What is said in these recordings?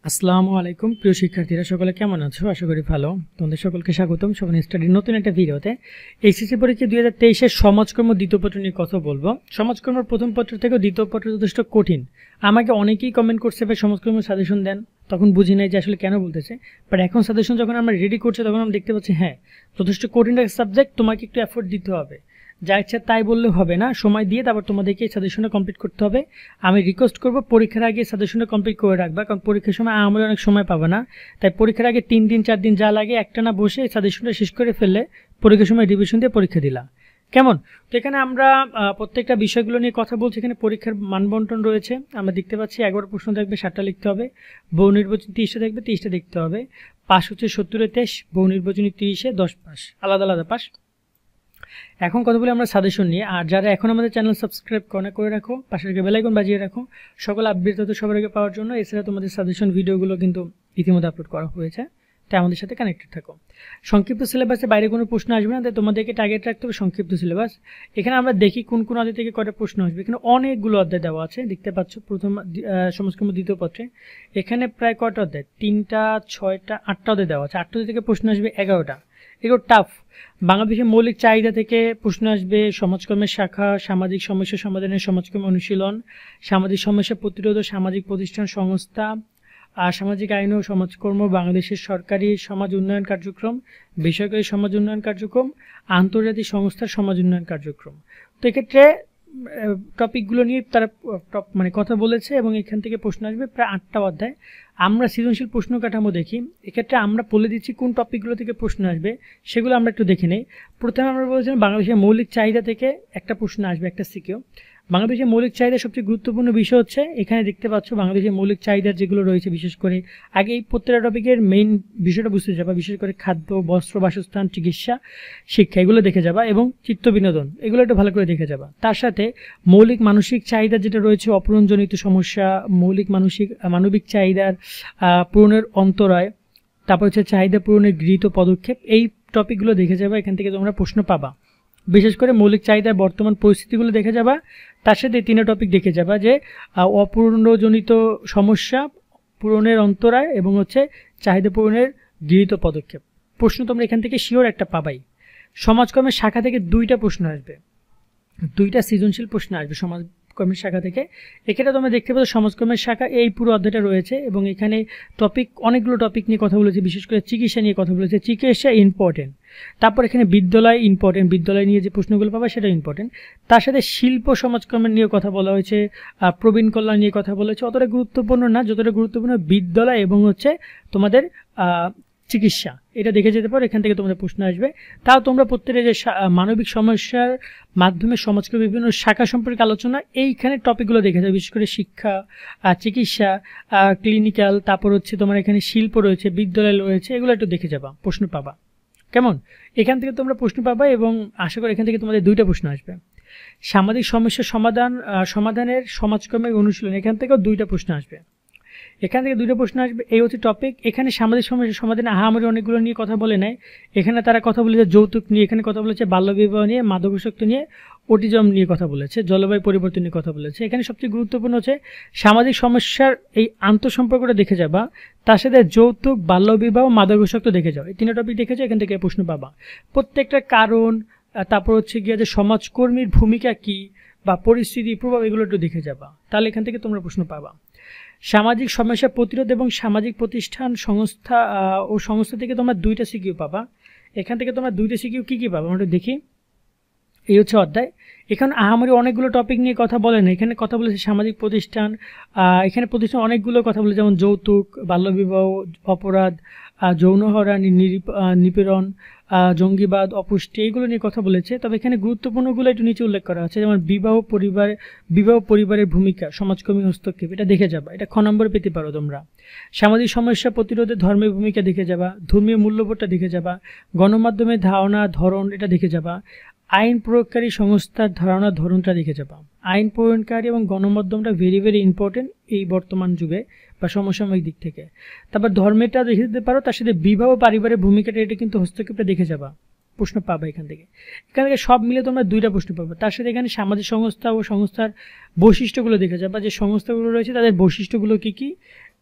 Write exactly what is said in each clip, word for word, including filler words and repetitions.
আসসালামু আলাইকুম প্রিয় শিক্ষার্থীরা, সকলে কেমন আছো? আশা করি ভালো। তোমাদের সকলকে স্বাগতম সবাই স্টাডির নতুন একটা ভিডিওতে। এইচএসসি পরীক্ষা দুই হাজার তেইশের সমাজকর্ম দ্বিতীয় পত্র নিয়ে কথা বলবো। সমাজকর্ম প্রথম পত্র থেকে দ্বিতীয় পত্র যথেষ্ট কঠিন। আমাকে অনেকেই কমেন্ট করছে ভাই সমাজকর্ম সাজেশন দেন, তখন বুঝি নাই যে আসলে কেন বলতেছে। বাট এখন সাজেশন যখন আমরা রেডি করছি তখন আমরা দেখতে পাচ্ছি হ্যাঁ যথেষ্ট কঠিন একটা সাবজেক্ট, তোমাকে একটু এফোর্ট দিতে হবে। যা ইচ্ছা তাই বললে হবে না, সময় দিয়ে তারপর তোমাদেরকে এই সাজেশনটা কমপ্লিট করতে হবে। আমি রিকোয়েস্ট করবো পরীক্ষার আগে সাজেশনটা কমপ্লিট করে রাখবা, কারণ পরীক্ষার সময় আমরা অনেক সময় পাবে না। তাই পরীক্ষার আগে তিন দিন চার দিন যা লাগে একটা না বসে এই সাজেশনটা শেষ করে ফেললে পরীক্ষার সময় রিভিশন দিয়ে পরীক্ষা দিলা কেমন। তো এখানে আমরা প্রত্যেকটা বিষয়গুলো নিয়ে কথা বলছি। এখানে পরীক্ষার মানবন্টন রয়েছে, আমরা দেখতে পাচ্ছি এগারো প্রশ্ন থাকবে, ষাটটা লিখতে হবে। বহু নির্বাচনী তিরিশটা থাকবে, তিরিশটা দেখতে হবে। পাস হচ্ছে সত্তরে তেইশ, বহু নির্বাচনী তিরিশে দশ পাস, আলাদা আলাদা পাস। এখন কথা বলি আমরা সাজেশন নিয়ে। আর যারা এখন আমাদের চ্যানেল সাবস্ক্রাইব করে করে রাখো, পাশের বেল আইকন বাজিয়ে রাখো সকল আপডেট তথ্য সবার আগে পাওয়ার জন্য। এছাড়া তোমাদের সাজেশন ভিডিওগুলো কিন্তু ইতিমধ্যে আপলোড করা হয়েছে, তাই আমাদের সাথে কানেক্টেড থাকো। সংক্ষিপ্ত সিলেবাসের বাইরে কোনো প্রশ্ন আসবে না, তাই তোমাদেরকে টার্গেট রাখতে হবে সংক্ষিপ্ত সিলেবাস। এখানে আমরা দেখি কোন কোন অধ্যায় থেকে কয়টা প্রশ্ন আসবে। এখানে অনেকগুলো অধ্যায় দেওয়া আছে, দেখতে পাচ্ছ প্রথম সমাজকর্ম দ্বিতীয় পত্রে। এখানে প্রায় কয়টা অধ্যায়, তিনটা ছয়টা আটটা অধ্যায় দেওয়া আছে। আটটা থেকে প্রশ্ন আসবে এগারোটা। এগুলো টাফ। বাংলাদেশের মৌলিক চাহিদা থেকে প্রশ্ন আসবে, সমাজকর্মের শাখা, সামাজিক সমস্যা সমাধানের সমাজকর্ম অনুশীলন, সামাজিক সমস্যা প্রতিরোধ, সামাজিক প্রতিষ্ঠান সংস্থা, আর সামাজিক আইন ও সমাজকর্ম, বাংলাদেশের সরকারি সমাজ উন্নয়ন কার্যক্রম, বেসরকারি সমাজ উন্নয়ন কার্যক্রম, আন্তর্জাতিক সংস্থার সমাজ উন্নয়ন কার্যক্রম। তো এক্ষেত্রে টপিকগুলো নিয়ে তারা টপ মানে কথা বলেছে এবং এখান থেকে প্রশ্ন আসবে প্রায় আটটা অধ্যায়। আমরা সৃজনশীল প্রশ্ন কাঠামো দেখি, এক্ষেত্রে আমরা বলে দিচ্ছি কোন টপিকগুলো থেকে প্রশ্ন আসবে, সেগুলো আমরা একটু দেখে নেই। প্রথমে আমরা বলেছিলাম বাংলাদেশের মৌলিক চাহিদা থেকে একটা প্রশ্ন আসবে, একটা সিকিউ। বাংলাদেশের মৌলিক চাহিদার সবচেয়ে গুরুত্বপূর্ণ বিষয় হচ্ছে, এখানে দেখতে পাচ্ছ বাংলাদেশের মৌলিক চাহিদার যেগুলো রয়েছে, বিশেষ করে আগে এই প্রত্যেকটা টপিকের মেইন বিষয়টা বুঝতে যাবা, বিশেষ করে খাদ্য, বস্ত্র, বাসস্থান, চিকিৎসা, শিক্ষা, এগুলো দেখে যাবা এবং চিত্ত বিনোদন, এগুলো একটু ভালো করে দেখে যাবা। তার সাথে মৌলিক মানসিক চাহিদা যেটা রয়েছে, অপূরণজনিত সমস্যা, মৌলিক মানসিক মানবিক চাহিদার পূরণের অন্তরায়, তারপর হচ্ছে চাহিদা পূরণের গৃহীত পদক্ষেপ, এই টপিকগুলো দেখে যাবা। এখান থেকে তোমরা প্রশ্ন পাবা, বিশেষ করে মৌলিক চাহিদার বর্তমান পরিস্থিতিগুলো দেখে যাবা। তার সাথে তিনটা টপিক দেখে যাবা, যে অপূর্ণজনিত সমস্যা, পূরণের অন্তরায় এবং হচ্ছে চাহিদা পূরণের গৃহীত পদক্ষেপ। প্রশ্ন তোমরা এখান থেকে শিওর একটা পাবাই। সমাজকর্মের শাখা থেকে দুইটা প্রশ্ন আসবে, দুইটা সৃজনশীল প্রশ্ন আসবে সমাজকর্মের শাখা থেকে। এখানে তোমরা দেখতে পাচ্ছ সমাজকর্মের শাখা এই পুরো অধ্যায়টা রয়েছে এবং এখানে টপিক অনেকগুলো টপিক নিয়ে কথা বলেছে, বিশেষ করে চিকিৎসা নিয়ে কথা বলেছে। চিকিৎসা ইম্পর্টেন্ট। তারপর এখানে বিদ্যালয় ইম্পর্টেন্ট, বিদ্যালয় নিয়ে যে প্রশ্নগুলো পাবা সেটা ইম্পর্টেন্ট। তার সাথে শিল্প সমাজকর্মের নিয়ে কথা বলা হয়েছে, প্রবীণ কল্যাণ নিয়ে কথা বলেছে। অতটা গুরুত্বপূর্ণ না যতটা গুরুত্বপূর্ণ বিদ্যালয় এবং হচ্ছে তোমাদের চিকিৎসা, এটা দেখে যেতে পারো। এখান থেকে তোমাদের প্রশ্ন আসবে। তাও তোমরা প্রত্যেকটা যে মানবিক সমস্যার মাধ্যমে সমাজকর্মের বিভিন্ন শাখা সম্পর্কে আলোচনা, এইখানে টপিকগুলো দেখে যাবে, বিশেষ করে শিক্ষা, চিকিৎসা, ক্লিনিক্যাল, তারপর হচ্ছে তোমার এখানে শিল্প রয়েছে, বিদ্যালয় রয়েছে, এগুলো একটু দেখে যাবা, প্রশ্ন পাবা কেমন। এখান থেকে তোমরা প্রশ্ন পাবা এবং আশা করি এখান থেকে তোমাদের দুইটা প্রশ্ন আসবে। সামাজিক সমস্যার সমাধান, সমাধানের সমাজকর্মের অনুশীলন, এখান থেকেও দুইটা প্রশ্ন আসবে। এখান থেকে দুইটা প্রশ্ন আসবে, এই হচ্ছে টপিক। এখানে সামাজিক সমস্যার সমাধানে আহামরি অনেকগুলো নিয়ে কথা বলে নেয়। এখানে তারা কথা বলেছে যৌতুক নিয়ে, এখানে কথা বলেছে বাল্যবিবাহ নিয়ে, মাদকাসক্তি নিয়ে, অটিজম নিয়ে কথা বলেছে, জলবায়ু পরিবর্তন নিয়ে কথা বলেছে। এখানে সবচেয়ে গুরুত্বপূর্ণ হচ্ছে সামাজিক সমস্যার এই আন্তঃসম্পর্কটা দেখে যাবা, তার সাথে যৌতুক, বাল্যবিবাহ, মাদকাসক্তি দেখে যাও। এই তিনটা টপিক দেখে যাও, এখান থেকে প্রশ্ন পাবা। প্রত্যেকটা কারণ, তারপর হচ্ছে গিয়ে যে সমাজকর্মীর ভূমিকা কি বা পরিস্থিতি প্রভাব, এগুলো একটু দেখে যাবা, তাহলে এখান থেকে তোমরা প্রশ্ন পাবা। সামাজিক সমস্যা প্রতিরোধ এবং সামাজিক প্রতিষ্ঠান সংস্থা ও সংস্থা থেকে তোমরা দুইটা সিকিউ পাবা। এখান থেকে তোমরা দুইটা সিকিউ কী কী পাবা আমরা দেখি। এই হচ্ছে অধ্যায়। এখানে আহামরি অনেকগুলো টপিক নিয়ে কথা বলে না, এখানে কথা বলেছে সামাজিক প্রতিষ্ঠান। এখানে প্রতিষ্ঠান অনেকগুলো কথা বলে, যেমন যৌতুক, বাল্যবিবাহ, অপরাধ, যৌন হয়রানি, নিপীড়ন, জঙ্গিবাদ, অপুষ্টি, এইগুলো নিয়ে কথা বলেছে। তবে এখানে গুরুত্বপূর্ণগুলো একটু নিচে উল্লেখ করা আছে, যেমন বিবাহ পরিবার বিবাহ পরিবারের ভূমিকা, সমাজকর্মী হস্তক্ষেপ, এটা দেখে যাবা, এটা খ নম্বরে পেতে পারো তোমরা। সামাজিক সমস্যা প্রতিরোধে ধর্মের ভূমিকা দেখে যাবা, ধর্মীয় মূল্যবোধটা দেখে যাবা, গণমাধ্যমের ধারণা ধরন, এটা দেখে যাবা, আইন প্রয়োগকারী সংস্থার ধারণা ধরনটা দেখে যাবা। আইন প্রয়োগকারী এবং গণমাধ্যমটা ভেরি ভেরি ইম্পর্টেন্ট এই বর্তমান যুগে বা সমসাময়িক দিক থেকে। তারপর ধর্মেরটা দেখে দিতে পারো, তার সাথে বিবাহ পারিবারিক ভূমিকাটা, এটা কিন্তু হস্তক্ষেপটা দেখে যাবা, প্রশ্ন পাবা এখান থেকে। এখান থেকে সব মিলে তোমরা দুইটা প্রশ্ন পাবে। তার সাথে এখানে সামাজিক সংস্থা ও সংস্থার বৈশিষ্ট্যগুলো দেখে যাবা, যে সংস্থাগুলো রয়েছে তাদের বৈশিষ্ট্যগুলো কী কী,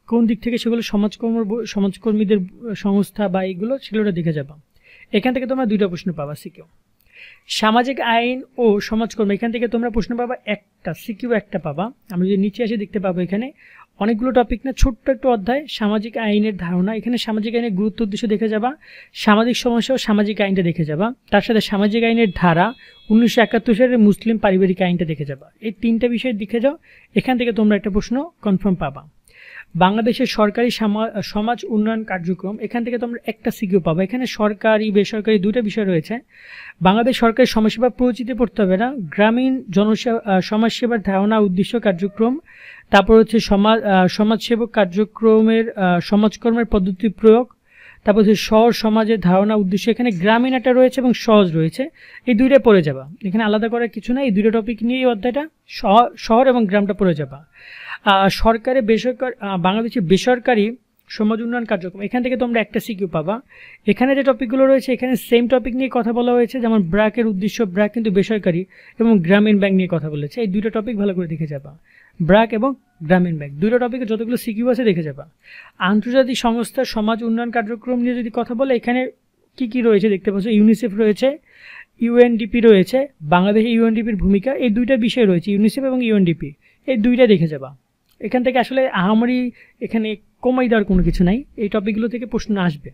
কোন দিক থেকে সেগুলো সমাজকর্ম সমাজকর্মীদের সংস্থা বা এইগুলো সেগুলো দেখে যাবা। এখান থেকে তোমরা দুইটা প্রশ্ন পাবা সিকিউ। সামাজিক আইন ও সমাজকর্ম এখান থেকে তোমরা প্রশ্ন পাবা একটা, সিকিউ একটা পাবা। আমরা যদি নিচে এসে দেখতে পাবো এখানে অনেকগুলো টপিক না, ছোট্ট একটা অধ্যায় সামাজিক আইনের ধারণা। এখানে সামাজিক আইনের গুরুত্ব উদ্দেশ্য দেখে যাবা, সামাজিক সমস্যা ও সামাজিক আইনটা দেখে যাবা, তার সাথে সামাজিক আইনের ধারা, উনিশশো একাত্তর সালের মুসলিম পারিবারিক আইনটা দেখে যাবা। এই তিনটা বিষয় দেখে যাও, এখান থেকে তোমরা একটা প্রশ্ন কনফার্ম পাবা। বাংলাদেশের সরকারি সমাজ উন্নয়ন কার্যক্রম এখান থেকে তোমরা একটা সিকিউ পাবা। এখানে সরকারি বেসরকারি দুটো বিষয় রয়েছে। বাংলাদেশ সরকারি সমাজসেবা পরিচিতি পড়তে হবে না, গ্রামীণ জনসেবা সমাজসেবার ধারণা উদ্দেশ্য কার্যক্রম, তারপর হচ্ছে সমাজ সমাজসেবক কার্যক্রমের সমাজকর্মের পদ্ধতি প্রয়োগ, তারপর হচ্ছে শহর সমাজের ধারণা উদ্দেশ্য। এখানে গ্রামীণ একটা রয়েছে এবং সহজ রয়েছে, এই দুইটা পড়ে যাবা। এখানে আলাদা করার কিছু না, এই দুটো টপিক নিয়ে এই অধ্যায়টা শহর এবং গ্রামটা পড়ে যাবা। সরকারি বেসরকারি বাংলাদেশের বেসরকারি সমাজ উন্নয়ন কার্যক্রম এখান থেকে তোমরা একটা সিকিউ পাবা। এখানে যে টপিকগুলো রয়েছে এখানে সেম টপিক নিয়ে কথা বলা হয়েছে, যেমন ব্র্যাকের উদ্দেশ্য, ব্র্যাক কিন্তু বেসরকারি এবং গ্রামীণ ব্যাংক নিয়ে কথা বলেছে। এই দুটো টপিক ভালো করে দেখে যাবা, ব্র্যাক এবং গ্রামীণ ব্যাংক দুটো টপিকে যতগুলো সিকিউ আছে দেখে যাবা। আন্তর্জাতিক সংস্থার সমাজ উন্নয়ন কার্যক্রম নিয়ে যদি কথা বলে এখানে কি কি রয়েছে দেখতে পাচ্ছ, ইউনিসেফ রয়েছে, ইউএনডিপি রয়েছে, বাংলাদেশে ইউএনডিপির ভূমিকা, এই দুইটা বিষয় রয়েছে, ইউনিসেফ এবং ইউএনডিপি, এই দুইটা দেখে যাবা। এখান থেকে আসলে আহামরি এখানে কমাই দেওয়ার কোনো কিছু নাই, এই টপিকগুলো থেকে প্রশ্ন আসবে,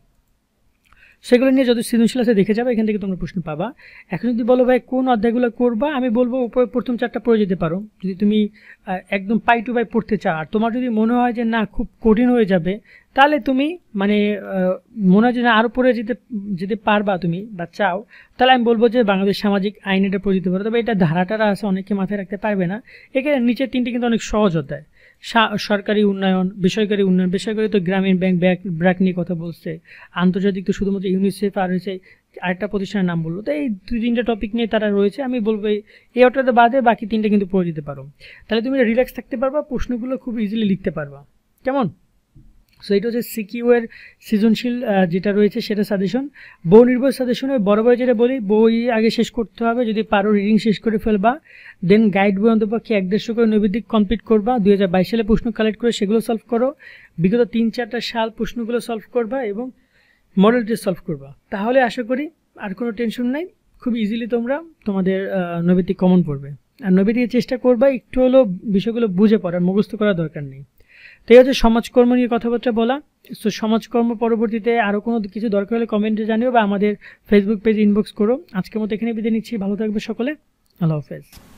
সেগুলো নিয়ে যত সৃজনশীল আছে দেখে যাবে, এখান থেকে তোমরা প্রশ্ন পাবা। এখন যদি বলো ভাই কোন অধ্যায়গুলো করবা, আমি বলবো উপরে প্রথম চারটা পড়ে যেতে পারো যদি তুমি একদম পাই টু পাই পড়তে চাও। আর তোমার যদি মনে হয় যে না খুব কঠিন হয়ে যাবে, তাহলে তুমি মানে মনে হয় যে না আরও পড়ে যেতে যেতে পারবা তুমি বা চাও, তাহলে আমি বলবো যে বাংলাদেশ সামাজিক আইন এটা পড়ে যেতে পারো। তবে এটা ধারাটারা আছে, অনেকে মাথায় রাখতে পারবে না। এখানে নিচের তিনটে কিন্তু অনেক সহজ অধ্যায়, সরকারি উন্নয়ন, বেসরকারি উন্নয়ন, বেসরকারি তো গ্রামীণ ব্যাংক ব্যাক ব্র্যাক নিয়ে কথা বলছে, আন্তর্জাতিক তো শুধুমাত্র ইউনিসেফ আর হচ্ছে আরেকটা প্রতিষ্ঠানের নাম বললো। তো এই দুই তিনটা টপিক নিয়ে তারা রয়েছে, আমি বলবো এই অটাতে বাদে বাকি তিনটা কিন্তু পড়ে দিতে পারো, তাহলে তুমি রিল্যাক্স থাকতে পারবা, প্রশ্নগুলো খুব ইজিলি লিখতে পারবা। কেমন? সো এটা হচ্ছে সিকিউ এর সৃজনশীল যেটা রয়েছে সেটা সাজেশন। বই নির্ভর সাজেশনে বরাবর যেটা বলি, বই আগে শেষ করতে হবে, যদি পারো রিডিং শেষ করে ফেলবা, দেন গাইড বই অন্তপক্ষে এক দেড়শো করে নৈবেদিক কমপ্লিট করবা, দুই হাজার বাইশ সালে প্রশ্ন কালেক্ট করে সেগুলো সলভ করো, বিগত তিন চারটা সাল প্রশ্নগুলো সলভ করবা এবং মডেল টেস্ট সলভ করবা, তাহলে আশা করি আর কোনো টেনশন নাই, খুব ইজিলি তোমরা তোমাদের নৈবেদিক কমন পড়বে। আর নৈবেদিকের চেষ্টা করবা একটু হলেও বিষয়গুলো বুঝে পড়ার, মুখস্থ করার দরকার নেই। তো এই হচ্ছে সমাজকর্ম নিয়ে কথাবার্তা বলা। সো সমাজকর্ম পরবর্তীতে আরও কোনো কিছু দরকার হলে কমেন্টে জানিও বা আমাদের ফেসবুক পেজ ইনবক্স করো। আজকের মতো এখানে বিদায় নিচ্ছি, ভালো থাকবে সকলে, আল্লাহ হাফেজ।